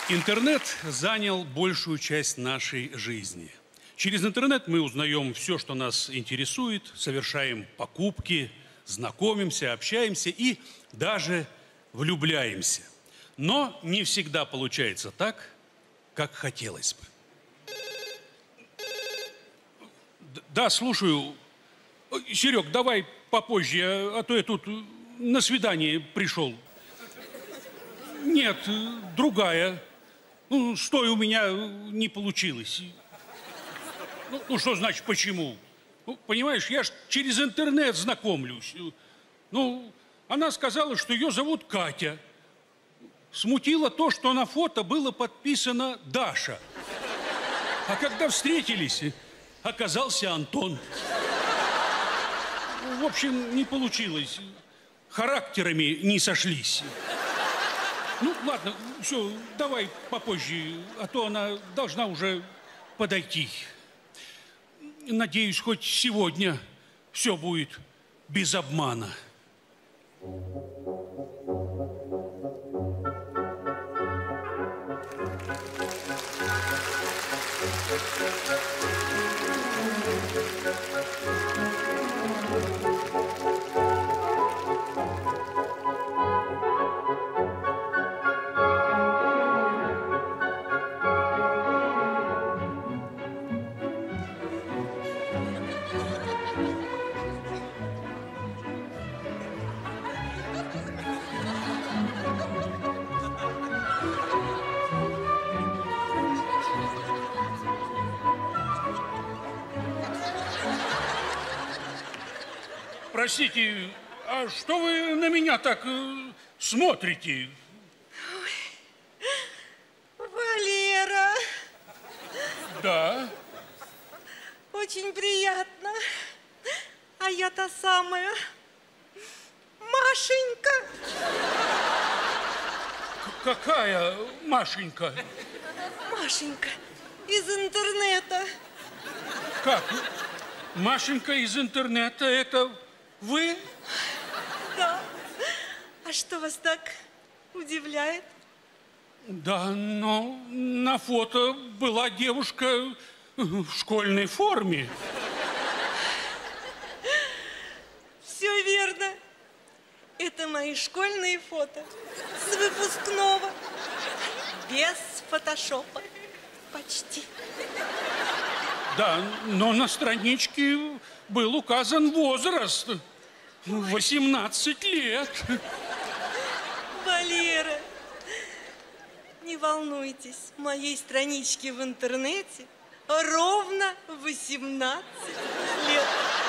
Интернет занял большую часть нашей жизни. Через интернет мы узнаем все, что нас интересует, совершаем покупки, знакомимся, общаемся и даже влюбляемся. Но не всегда получается так, как хотелось бы. Да, слушаю. Серег, давай попозже, а то я тут на свидание пришел. Нет, другая. Ну, с той у меня не получилось. Ну, что значит почему? Ну, понимаешь, я ж через интернет знакомлюсь. Ну, она сказала, что ее зовут Катя. Смутило то, что на фото было подписано Даша. А когда встретились, оказался Антон. В общем, не получилось. Характерами не сошлись. Ну, ладно, все, давай попозже, а то она должна уже подойти. Надеюсь, хоть сегодня все будет без обмана. Простите, а что вы на меня так смотрите? Ой, Валера. Да. Очень приятно. А я та самая Машенька. Какая Машенька? Машенька из интернета. Как? Машенька из интернета, это вы? Да. А что вас так удивляет? Да, но на фото была девушка в школьной форме. Все верно. Это мои школьные фото с выпускного. Без фотошопа. Почти. Да, но на страничке был указан возраст. 18 лет. Валера, не волнуйтесь, моей страничке в интернете ровно 18 лет.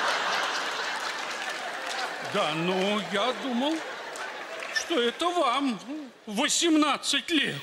Да, но я думал, что это вам 18 лет.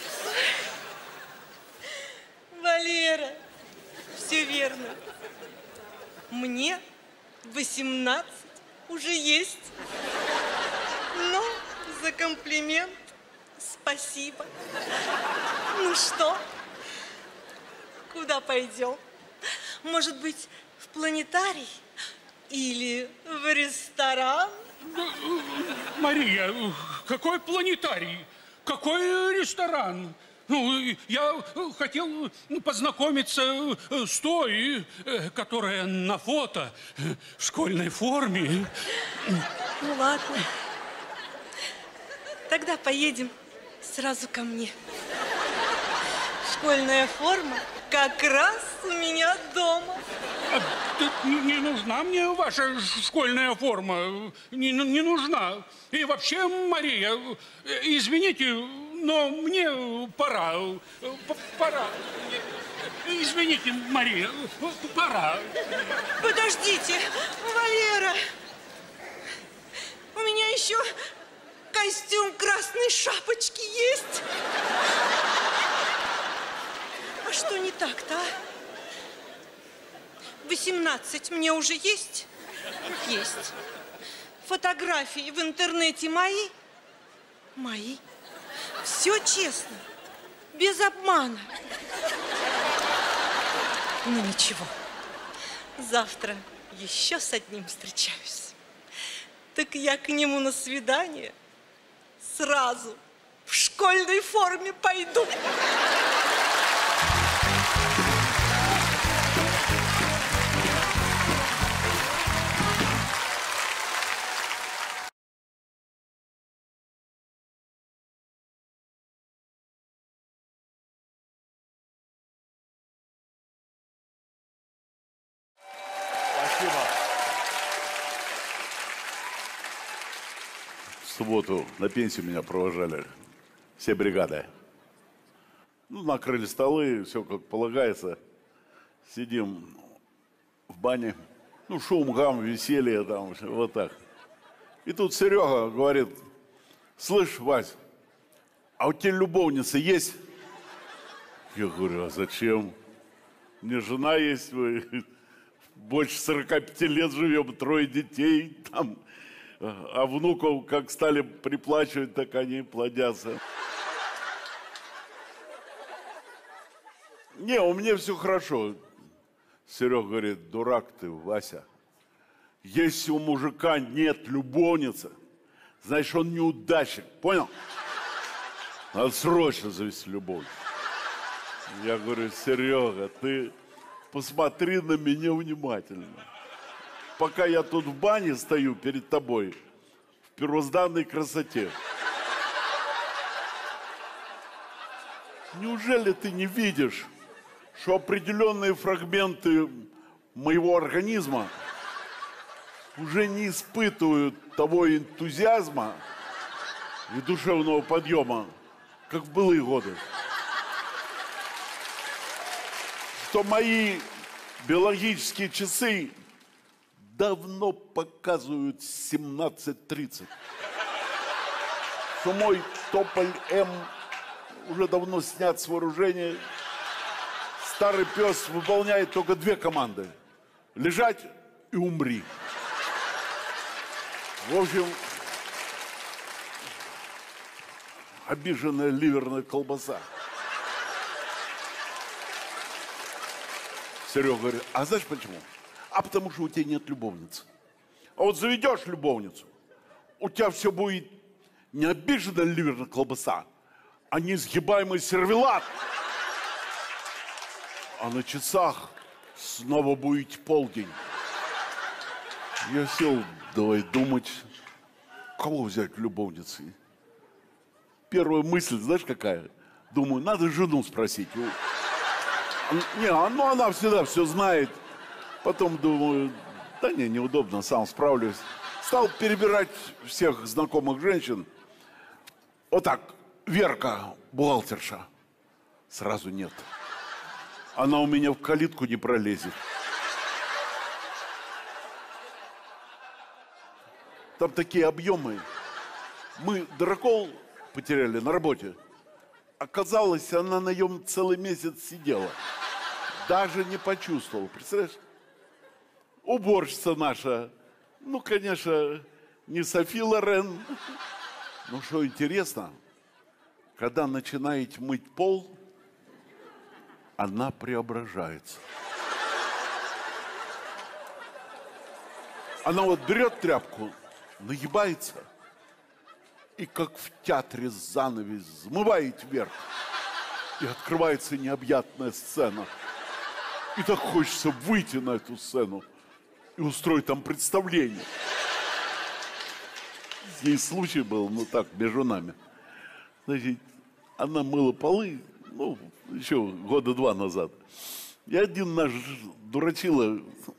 Валера, все верно. Мне 18 уже есть. Но за комплимент спасибо. Ну что, куда пойдем? Может быть, в планетарий или в ресторан? Мария, какой планетарий? Какой ресторан? Ну, я хотел познакомиться с той, которая на фото в школьной форме. Ну, ладно. Тогда поедем сразу ко мне. Школьная форма как раз у меня дома. Не нужна мне ваша школьная форма. Не нужна. И вообще, Мария, извините, но мне пора. Пора. Извините, Мария, пора. Подождите, Валера. У меня еще костюм красной шапочки есть. А что не так-то, а? 18 мне уже есть? Есть. Фотографии в интернете мои? Мои. Все честно, без обмана. Ну ничего, завтра еще с одним встречаюсь. Так я к нему на свидание сразу в школьной форме пойду. В субботу на пенсию меня провожали все бригады. Ну, накрыли столы, все как полагается. Сидим в бане. Ну, шум, гам, веселье там, вот так. И тут Серега говорит: слышь, Вась, а у тебя любовница есть? Я говорю: а зачем? Мне жена есть, мы больше 45 лет живем, 3 детей там. А внуков, как стали приплачивать, так они плодятся. Не, у меня все хорошо. Серега говорит: дурак ты, Вася. Если у мужика нет любовницы, значит, он неудачник, понял? Надо срочно завести любовь. Я говорю: Серега, ты посмотри на меня внимательно. Пока я тут в бане стою перед тобой, в первозданной красоте. Неужели ты не видишь, что определенные фрагменты моего организма уже не испытывают того энтузиазма и душевного подъема, как в былые годы? Что мои биологические часы давно показывают 17:30. Что мой Тополь М уже давно снят с вооружения. Старый пес выполняет только 2 команды: лежать и умри. В общем, обиженная ливерная колбаса. Серега говорит: а знаешь почему? А потому что у тебя нет любовницы. А вот заведешь любовницу, у тебя все будет не обиженная ливерная колбаса, а несгибаемый сервелат. А на часах снова будет полдень. Я сел, давай думать, кого взять любовницей. Первая мысль, знаешь, какая? Думаю, надо жену спросить. Не, ну она всегда все знает. Потом думаю, да не, неудобно, сам справлюсь. Стал перебирать всех знакомых женщин. Вот так, Верка, бухгалтерша. Сразу нет. Она у меня в калитку не пролезет. Там такие объемы. Мы дракол потеряли на работе. Оказалось, она на нем целый месяц сидела. Даже не почувствовала, представляешь? Уборщица наша, ну, конечно, не Софи Лорен. Но что интересно, когда начинаете мыть пол, она преображается. Она вот берет тряпку, нагибается, и как в театре занавес взмывает вверх, и открывается необъятная сцена. И так хочется выйти на эту сцену и устроить там представление. Здесь случай был, ну так, между нами. Значит, она мыла полы, ну, еще 2 года назад. И один наш дурачила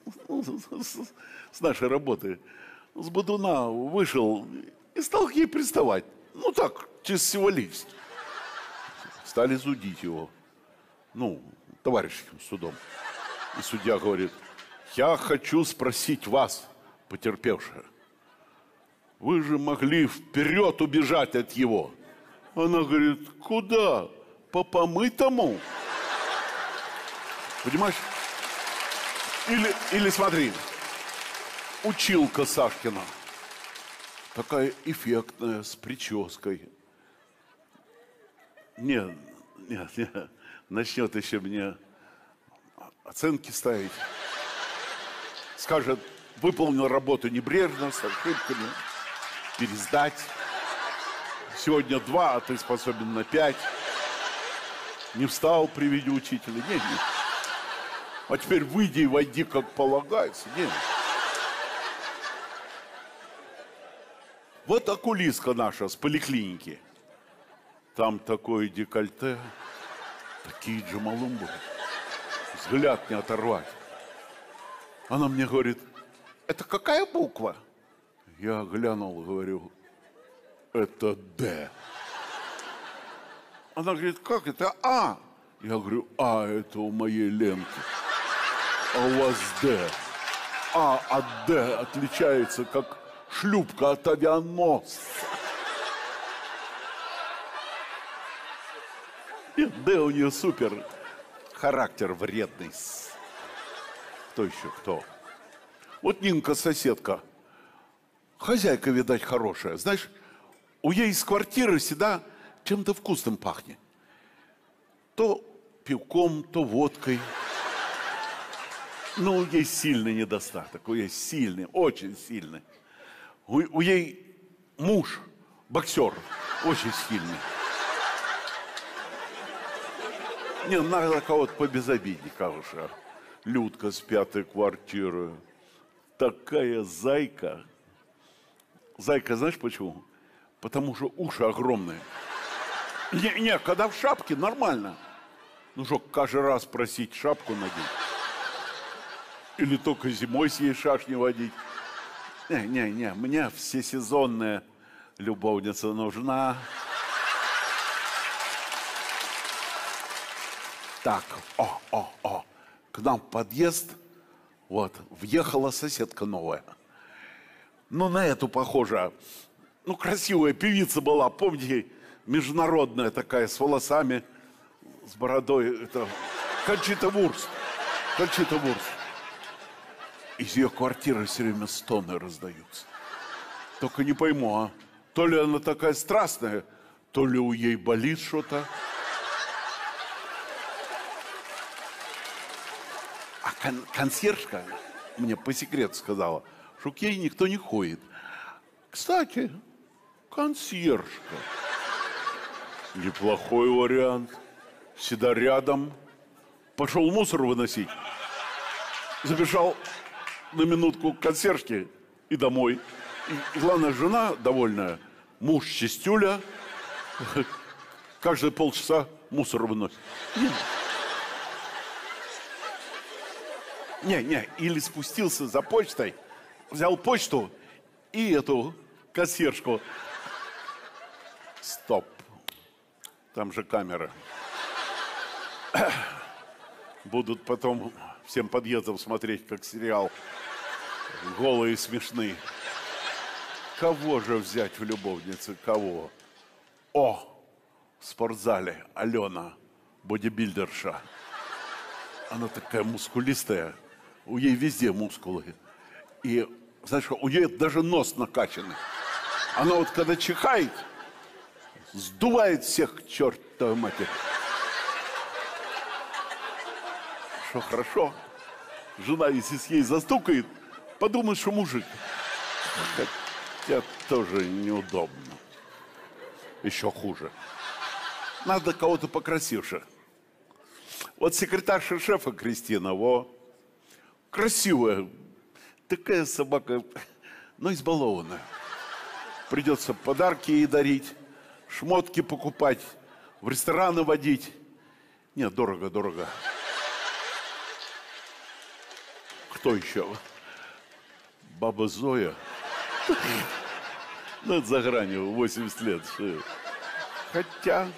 с нашей работы с бодуна вышел и стал к ней приставать. Ну так, чисто символически. Стали судить его. Ну, товарищеским судом. И судья говорит: я хочу спросить вас, потерпевшая, вы же могли вперед убежать от его. Она говорит: куда? По помытому? Понимаешь? Или смотри, училка Сашкина. Такая эффектная, с прической. Нет, начнет еще мне оценки ставить. Скажет: выполнил работу небрежно, с ошибками, пересдать. Сегодня 2, а ты способен на 5. Не встал при виде учителя. Нет. А теперь выйди и войди, как полагается. Нет. Вот окулистка наша с поликлиники. Там такое декольте, такие джамалумбы. Взгляд не оторвать. Она мне говорит, это какая буква? Я глянул, говорю, это Д. Она говорит, как это А? Я говорю, А, это у моей Ленки. А у вас Д. А от Д отличается, как шлюпка от авианосца. Д у нее супер. Характер вредный. Кто еще кто? Вот Нинка, соседка. Хозяйка, видать, хорошая. Знаешь, у ей из квартиры всегда чем-то вкусным пахнет. То пивком, то водкой. Но есть сильный недостаток. У ей сильный, очень сильный. У ей муж, боксер, очень сильный. Не, надо кого-то побезобидника уже. Людка с 5-й квартиры. Такая зайка. Зайка, знаешь почему? Потому что уши огромные. Не, когда в шапке, нормально. Ну что, каждый раз просить шапку надеть? Или только зимой с ей шашни водить? Не, мне всесезонная любовница нужна. Так, к нам в подъезд, вот, въехала соседка новая. Ну, на эту похожа. Ну, красивая певица была, помните, международная такая, с волосами, с бородой. Это Кончита Вурст. Кончита Вурст. Из ее квартиры все время стоны раздаются. Только не пойму, а? То ли она такая страстная, то ли у ей болит что-то. А консьержка мне по секрету сказала, что к ей никто не ходит. Кстати, консьержка. Неплохой вариант. Всегда рядом. Пошел мусор выносить. Забежал на минутку к консьержке и домой. И главное, жена довольная, муж чистюля. Каждые полчаса мусор выносит. Не, или спустился за почтой, взял почту и эту консьержку. Стоп. Там же камера. Будут потом всем подъездом смотреть, как сериал. Голые и смешные. Кого же взять в любовницы? Кого? О, в спортзале Алена, бодибилдерша. Она такая мускулистая. У нее везде мускулы. И, знаешь, у нее даже нос накачанный. Она вот когда чихает, сдувает всех к чертовой матери. Что хорошо. Жена, если с ней застукает, подумает, что мужик. Хотя тоже неудобно. Еще хуже. Надо кого-то покрасивше. Вот секретарша шефа Кристина, красивая. Такая собака, но избалованная. Придется подарки ей дарить, шмотки покупать, в рестораны водить. Нет, дорого. Кто еще? Баба Зоя. Ну, это за гранью, 80 лет. Хотя...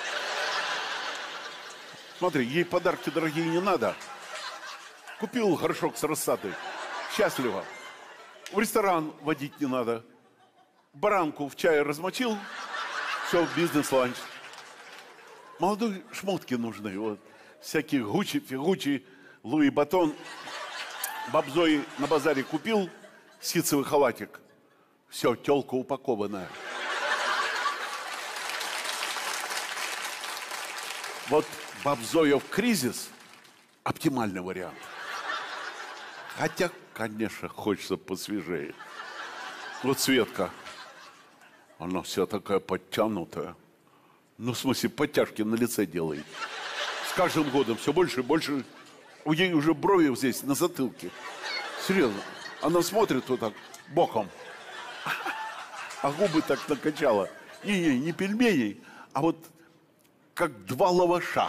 Смотри, ей подарки дорогие не надо. Купил горшок с рассадой. Счастливо. В ресторан водить не надо. Баранку в чай размочил. Все, бизнес-ланч. Молодой шмотки нужны. Вот. Всякие Гуччи, Фигуччи, Луи Батон. Бабзой на базаре купил ситцевый халатик. Все, тёлка упакованная. Вот Бабзоев кризис – оптимальный вариант. Хотя, конечно, хочется посвежее. Вот Светка. Она вся такая подтянутая. Ну, в смысле, подтяжки на лице делает. С каждым годом все больше и больше. У ней уже брови здесь, на затылке. Серьезно. Она смотрит вот так, боком. А губы так накачала. Не пельменей, а вот как 2 лаваша.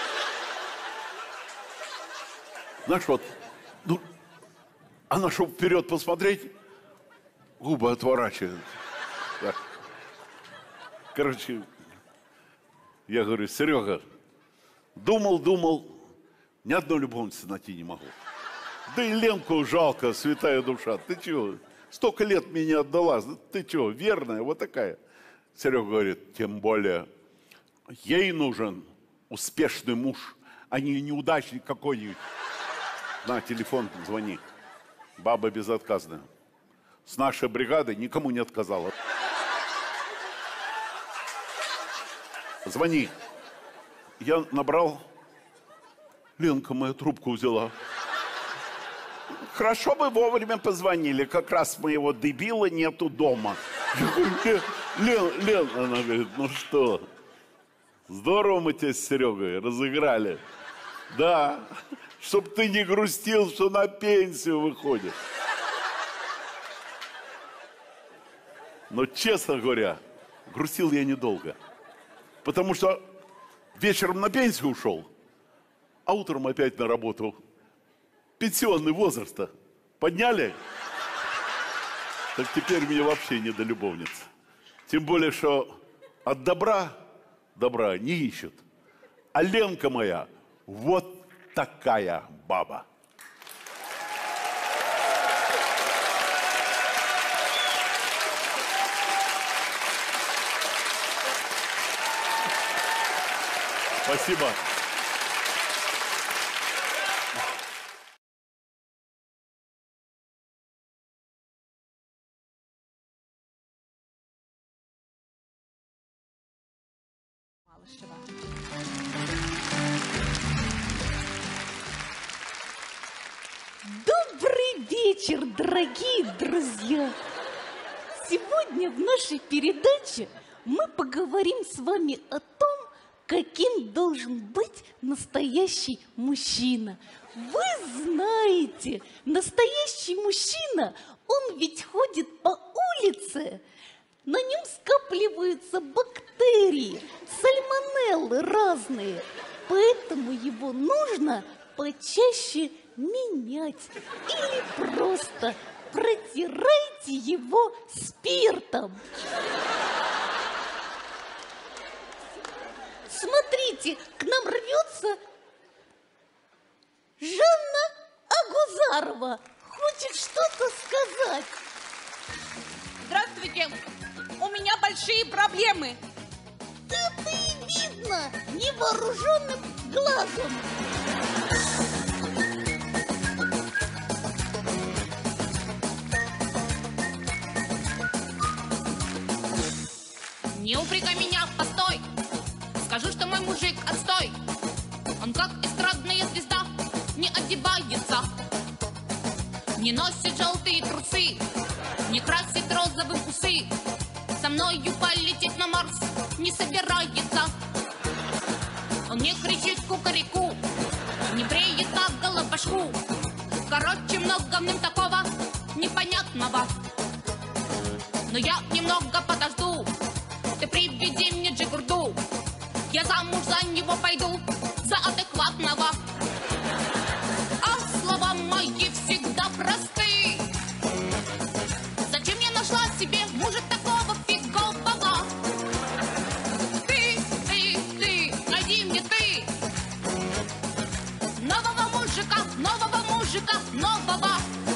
Знаешь, вот, ну, она, чтобы вперед посмотреть, губы отворачивает. Так. Короче, я говорю, Серега, думал, ни одной любовницы найти не могу. Да и Ленку жалко, святая душа. Ты чего? Столько лет мне не отдала. Ты чего, верная, вот такая. Серега говорит, тем более, ей нужен успешный муж, а не неудачник какой-нибудь. На, телефон, звони. Баба безотказная. С нашей бригадой никому не отказала. Звони. Я набрал. Ленка моя трубку взяла. Хорошо бы вовремя позвонили. Как раз моего дебила нету дома. Я говорю, Лен, она говорит, ну что, здорово мы тебя с Серегой разыграли. Да, чтоб ты не грустил, что на пенсию выходишь. Но, честно говоря, грустил я недолго. Потому что вечером на пенсию ушел, а утром опять на работу. Пенсионный возраст подняли. Так теперь мне вообще не до любовниц. Тем более, что от добра не ищут. А Ленка моя вот такая баба. Спасибо. Добрый вечер, дорогие друзья! Сегодня в нашей передаче мы поговорим с вами о том, каким должен быть настоящий мужчина. Вы знаете, настоящий мужчина, он ведь ходит по улице, на нем скапливаются бактерии, сальмонеллы разные, поэтому его нужно почаще менять или просто протирайте его спиртом. Смотрите, к нам рвется Жанна Агузарова. Хочет что-то сказать. Здравствуйте. У меня большие проблемы. Это и видно невооруженным глазом. Не упрекай меня, постой. Скажу, что мой мужик отстой. Он как эстрадная звезда, не одевается, не носит желтые трусы, не красит розовым усы. Со мною полететь на Марс не собирается. Он не кричит кукареку, не бреет на голову башку. Короче, много в нем такого непонятного. Но я немного подожду. Ты приведи мне джигурду. Я замуж за него пойду, за адекватного. А слова мои всегда просты. Зачем я нашла себе мужа такого фигового? Ты, найди мне ты нового мужика, нового.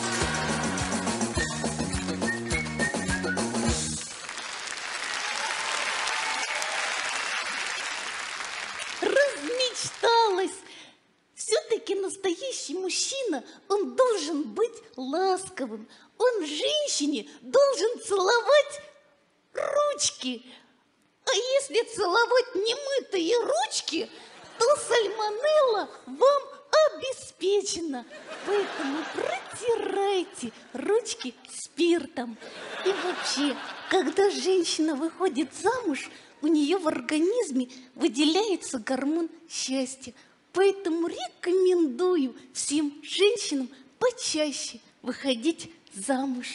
Размечталась. Все-таки настоящий мужчина, он должен быть ласковым. Он женщине должен целовать ручки. А если целовать немытые ручки, то сальмонелла вам обеспечена. Поэтому протирайте ручки спиртом. И вообще, Когда женщина выходит замуж, у нее в организме выделяется гормон счастья. Поэтому рекомендую всем женщинам почаще выходить замуж.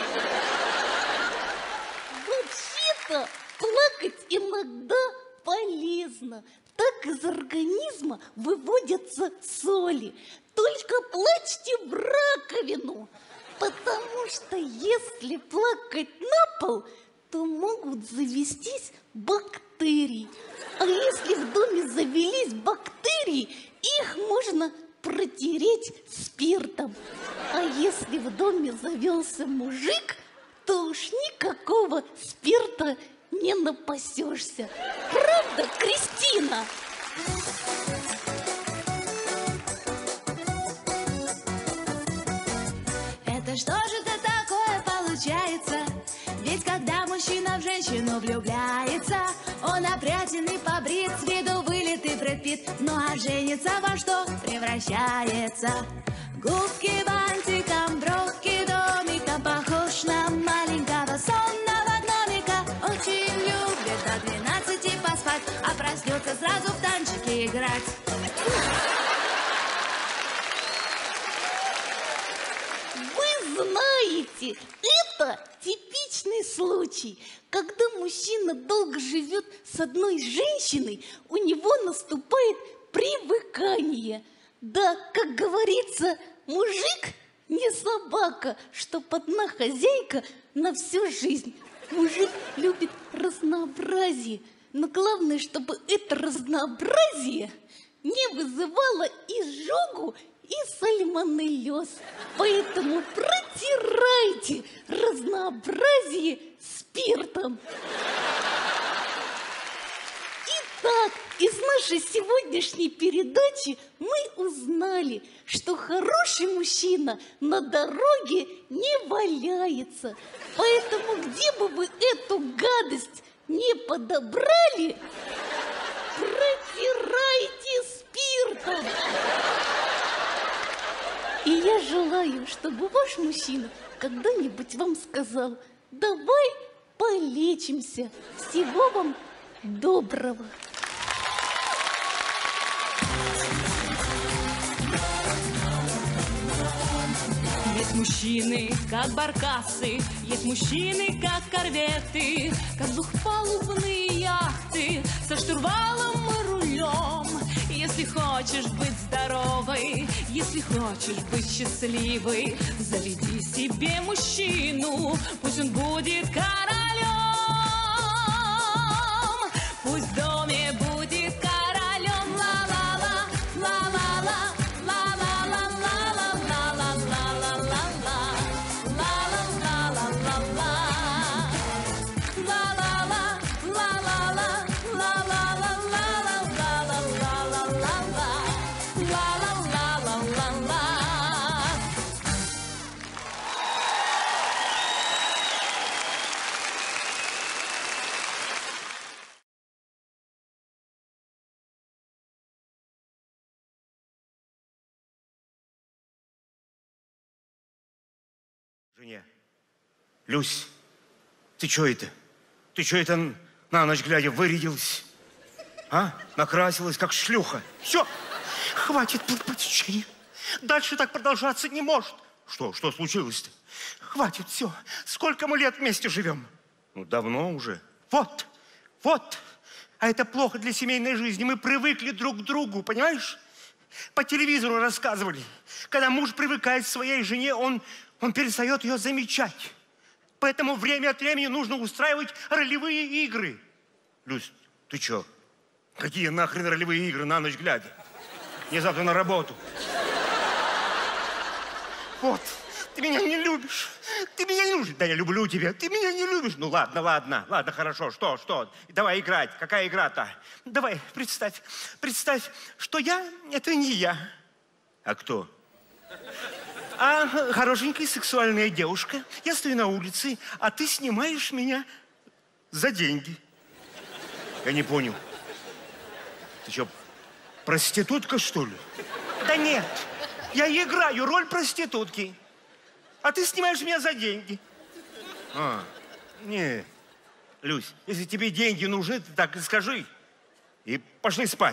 Вообще-то плакать иногда полезно. Так из организма выводятся соли. Только плачьте в раковину, потому что если плакать на пол, то могут завестись бактерии. А если в доме завелись бактерии, их можно протереть спиртом. А если в доме завелся мужик, то уж никакого спирта не напасешься. Правда, Кристина? Это что же это такое получается? Ведь когда мужчина в женщину влюбляется, он опрятен и побрит, с виду вылитый Брэд Питт. Ну а женится во что превращается? Губки бантиком, бровки домиком, похож на маленького сонного гномика. Очень любит до 12 поспать, а проснется сразу в танчики играть. Вы знаете, это типичный случай. Когда мужчина долго живет с одной женщиной, у него наступает привыкание. Да, как говорится, мужик не собака, чтоб одна хозяйка на всю жизнь. Мужик любит разнообразие, но главное, чтобы это разнообразие не вызывало изжогу и сальмонеллез. Поэтому протирайте разнообразие спиртом. Итак, из нашей сегодняшней передачи мы узнали, что хороший мужчина на дороге не валяется. Поэтому где бы вы эту гадость не подобрали, протирайте спиртом. И я желаю, чтобы ваш мужчина когда-нибудь вам сказал: давай полечимся. Всего вам доброго. Есть мужчины, как баркасы, есть мужчины, как корветы, как двухпалубные яхты со штурвалом и рулем. Если хочешь быть здоровой, если хочешь быть счастливой, заведи себе мужчину, пусть он будет королем, пусть в доме будет королем. Ла-ла-ла, ла-ла-ла, Жене, Люсь, ты чё это? Ты чё это на ночь глядя вырядилась? А? Накрасилась, как шлюха. Все, хватит потечения. Дальше так продолжаться не может. Что случилось-то? Хватит, все. Сколько мы лет вместе живем? Ну, давно уже. Вот. А это плохо для семейной жизни. Мы привыкли друг к другу, понимаешь? По телевизору рассказывали. Когда муж привыкает к своей жене, он перестает ее замечать. Поэтому время от времени нужно устраивать ролевые игры. Люсь, ты что? Какие нахрен ролевые игры на ночь глядя? Мне завтра на работу. Вот, ты меня не любишь. Ты меня не любишь. Да я люблю тебя. Ты меня не любишь. Ну ладно, хорошо. Что? Давай играть. Какая игра-то? Давай, представь, что я — это не я. А кто? А хорошенькая сексуальная девушка. Я стою на улице, а ты снимаешь меня за деньги. Я не понял. Ты что, проститутка, что ли? Да нет, я играю роль проститутки, а ты снимаешь меня за деньги. Не, Люсь, если тебе деньги нужны, ты так и скажи. И пошли спать.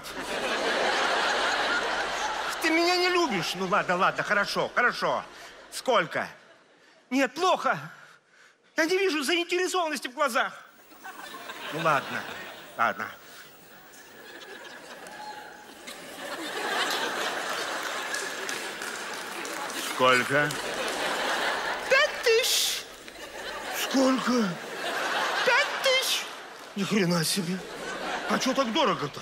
Ты меня не любишь. Ну ладно, хорошо. Сколько? Нет, плохо. Я не вижу заинтересованности в глазах. Ну ладно. Сколько? 5000. Сколько? 5000. Ни хрена себе. А что так дорого-то?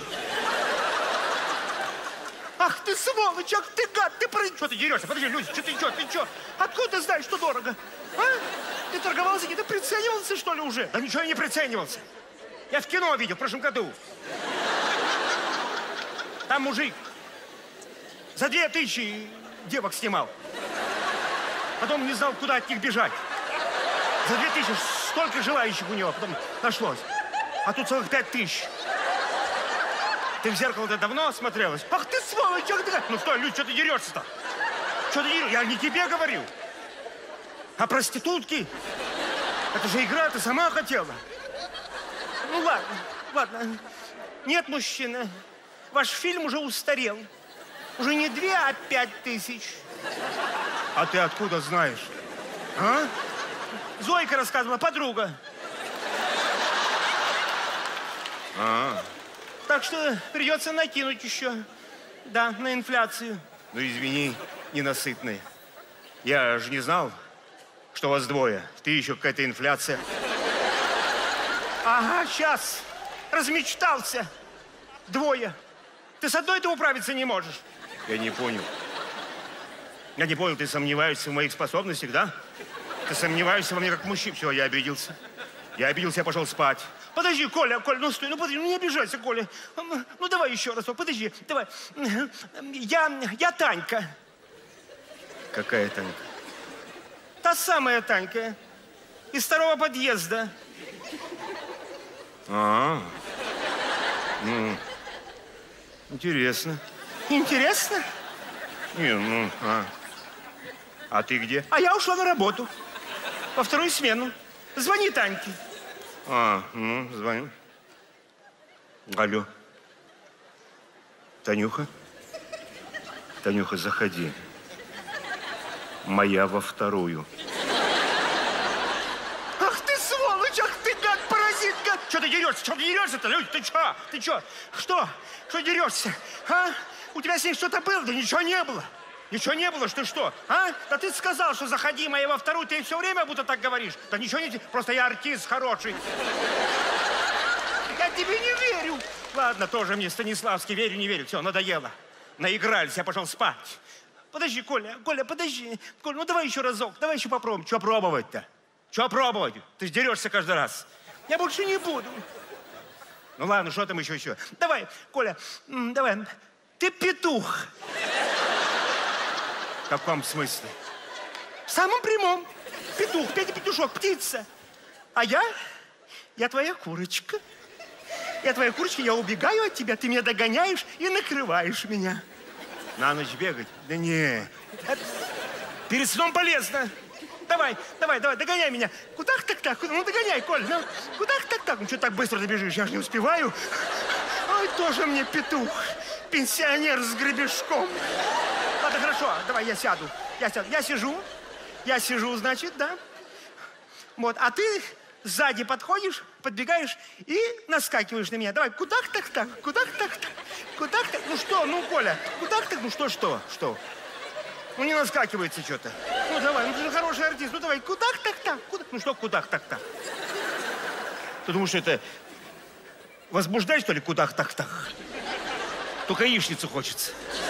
Ах ты сволочь, ах ты гад, ты Что ты дерешься? Подожди, Люся, ты чё? Откуда ты знаешь, что дорого? А? Ты торговался, ты приценивался, что ли, уже? Да ничего я не приценивался. Я в кино видел в прошлом году. Там мужик за 2000 девок снимал. Потом не знал, куда от них бежать. За 2000 столько желающих у него, потом нашлось. А тут целых 5000. Ты в зеркало-то давно смотрелась? Ах ты сволочь, ах ты... Ну стой, Люсь, что ты дерешься-то? Что ты дерешься? Я не тебе говорю. А проститутки? Это же игра, ты сама хотела. Ну ладно. Нет, мужчина, ваш фильм уже устарел. Уже не 2, а 5000. А ты откуда знаешь? А? Зойка рассказывала, подруга. Так что придется накинуть еще. Да, на инфляцию. Ну, извини, ненасытный. Я же не знал, что вас двое. Ты еще какая-то инфляция. Ага, сейчас. Размечтался. Двое. Ты с одной-то управиться не можешь. Я не понял. Ты сомневаешься в моих способностях, да? Ты сомневаешься во мне как мужчина. Все, я обиделся. Я пошел спать. Подожди, Коля, ну стой, ну подожди, ну не обижайся, Коля. Ну давай еще раз, подожди, давай. Я Танька. Какая Танька? Та самая Танька. Из 2-го подъезда. Интересно. Интересно? Не, А ты где? А я ушла на работу. Во 2-ю смену. Звони Таньке. Звоню. Алло. Танюха? Танюха, заходи. Моя во 2-ю. Ах ты сволочь, ах ты гад, паразит, гад. Что ты дерешься-то, Люсь? Ты чё? Что дерешься? А? У тебя с ней что-то было? Да ничего не было. Ничего не было, что? А? Да ты сказал, что заходи моя во 2-ю, ты все время будто так говоришь. Да ничего не... Просто я артист хороший. Я тебе не верю. Ладно, тоже мне Станиславский, верю, не верю. Все, надоело. Наигрались, я пошел спать. Подожди, Коля, подожди. Коля, ну давай еще разок, давай еще попробуем. Что пробовать-то? Что пробовать? Ты ж дерешься каждый раз. Я больше не буду. Ну ладно, что там еще? Давай, Коля, давай. Ты петух. В каком смысле? В самом прямом. Петух, Петушок, птица. А я твоя курочка. Я твоя курочка, я убегаю от тебя, ты меня догоняешь и накрываешь меня. На ночь бегать? Да не. Перед сном полезно. Давай, догоняй меня. Куда так? Ну, догоняй, Коль. Ну, куда так? Ну, что так быстро ты бежишь? Я же не успеваю. Ой, тоже мне петух. Пенсионер с гребешком. Ладно, хорошо, давай я сяду. Я сижу, значит, да. Вот, а ты сзади подходишь, подбегаешь и наскакиваешь на меня. Давай, куда так? Ну что, ну, Коля, куда так? Ну что? Ну не наскакивается что-то. Ну давай, ну ты же хороший артист. Ну давай, куда так? Ну что, куда так? Ты думаешь, что это возбуждать, что ли, куда так? Только яичницу хочется.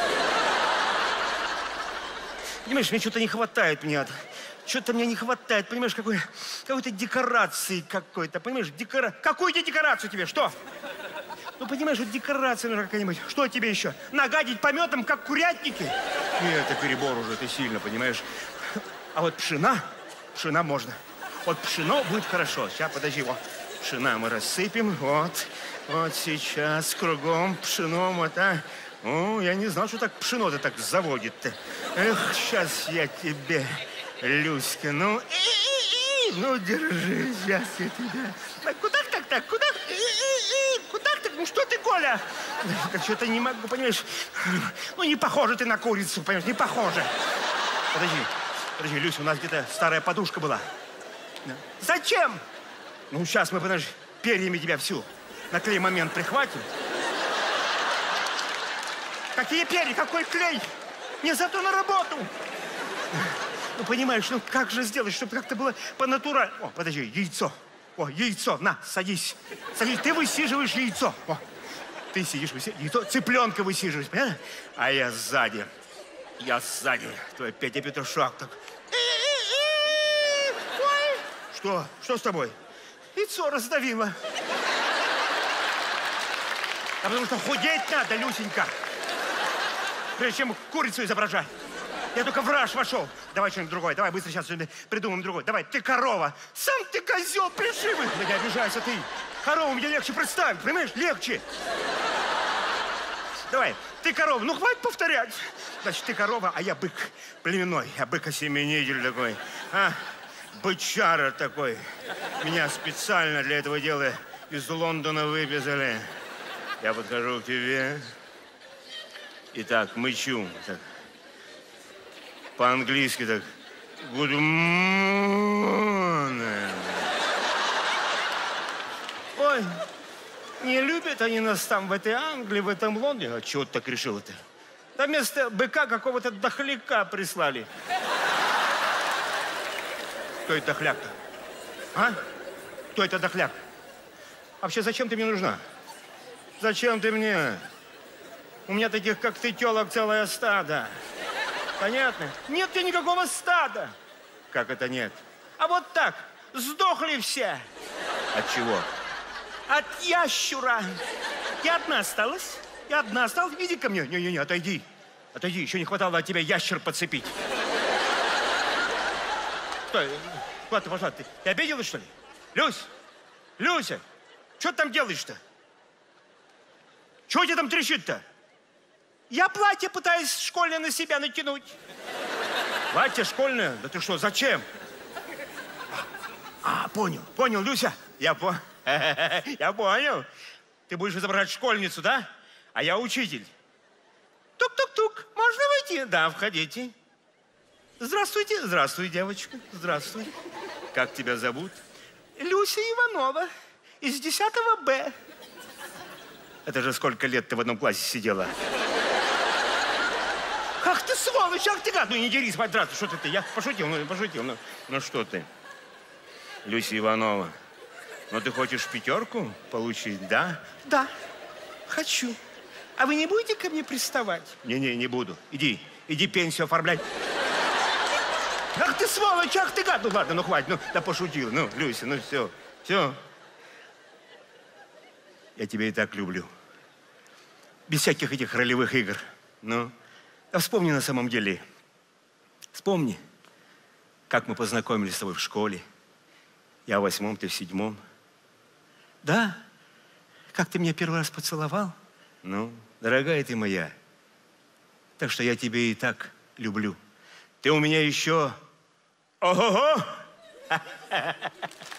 Понимаешь, мне что-то не хватает Что-то мне не хватает, понимаешь, какой-то декорации какой-то, понимаешь, Какую тебе декорацию тебе, что? Ну, понимаешь, вот декорация нужна какая-нибудь. Что тебе еще? Нагадить пометом, как курятники? Нет, это перебор уже, ты сильно, понимаешь. А вот пшена можно. Вот пшено будет хорошо. Сейчас, подожди, вот. Пшена мы рассыпем, вот сейчас кругом пшено, вот, а. О, я не знал, что так пшено-то так заводит-то. Эх, сейчас я тебе, Люська, ну... Ну, держи, сейчас я тебя. Так, куда так? Куда? Куда так? Ну, что ты, Коля? Так что-то не могу, понимаешь? Ну, не похоже ты на курицу, понимаешь? Не похоже. Подожди, Люся, у нас где-то старая подушка была. Зачем? Ну, сейчас мы, подожди, перьями тебя всю на клей момент прихватим. Какие перья? Какой клей? Не зато на работу. Ну, понимаешь, ну как же сделать, чтобы как-то было по-натуральному? О, подожди, яйцо. О, яйцо, на, садись. Садись, ты высиживаешь яйцо. О, ты сидишь, яйцо, цыпленка высиживаешь, понятно? А я сзади. Твой Петя Петушок так. Ой. Что? Что с тобой? Яйцо раздавило. А потому что худеть надо, Люсенька. Прежде чем курицу изображать. Я только в раж вошел. Давай что-нибудь другое. Давай быстро сейчас что-нибудь придумаем другое. Давай, ты корова. Сам ты козел пришивый. Да не обижайся ты. Корову мне легче представить, понимаешь? Легче. Давай, ты корова. Ну, хватит повторять. Значит, ты корова, а я бык племенной. Я бык-осеменитель такой. А? Бычара такой. Меня специально для этого дела из Лондона выписали. Я подхожу к тебе. И так, мычу. Так. По-английски так. Good morning. Ой, не любят они нас там в этой Англии, в этом Лондоне. А чего ты так решил-то? Да вместо быка какого-то дохляка прислали. Кто это дохляк-то? А? Кто это дохляк? Вообще, зачем ты мне нужна? Зачем ты мне? У меня таких, как ты, тёлок целое стадо. Понятно? Нет тебе никакого стада. Как это нет? А вот так. Сдохли все. От чего? От ящура. Я одна осталась. Иди ко мне. Не, отойди. Отойди. Еще не хватало от тебя ящер подцепить. Стой. Куда ты пошла? Ты обиделась, что ли? Люся, что ты там делаешь-то? Чего у тебя там трещит-то? Я платье пытаюсь школьное на себя натянуть. Платье школьное? Да ты что, зачем? Понял, Люся. Я понял. Ты будешь изображать школьницу, да? А я учитель. Тук-тук-тук. Можно войти? Да, входите. Здравствуйте, девочка. Здравствуй. Как тебя зовут? Люся Иванова. Из 10 Б. Это же сколько лет ты в одном классе сидела? Ах ты сволочь, ах ты гад! Ну не дерись, мать, здравствуй, что ты? Я пошутил. Ну что ты? Люся Иванова, ну ты хочешь 5 получить, да? Да, хочу. А вы не будете ко мне приставать? Не буду. Иди пенсию оформлять. Ах ты сволочь, ах ты гад! Ну ладно, ну хватит, ну да пошутил. Ну, Люся, ну все. Я тебя и так люблю. Без всяких этих ролевых игр. Ну, да вспомни на самом деле. Вспомни, как мы познакомились с тобой в школе. Я в 8-м, ты в 7-м. Да, как ты меня первый раз поцеловал. Ну, дорогая ты моя, так что я тебя и так люблю. Ты у меня еще... Ого-го!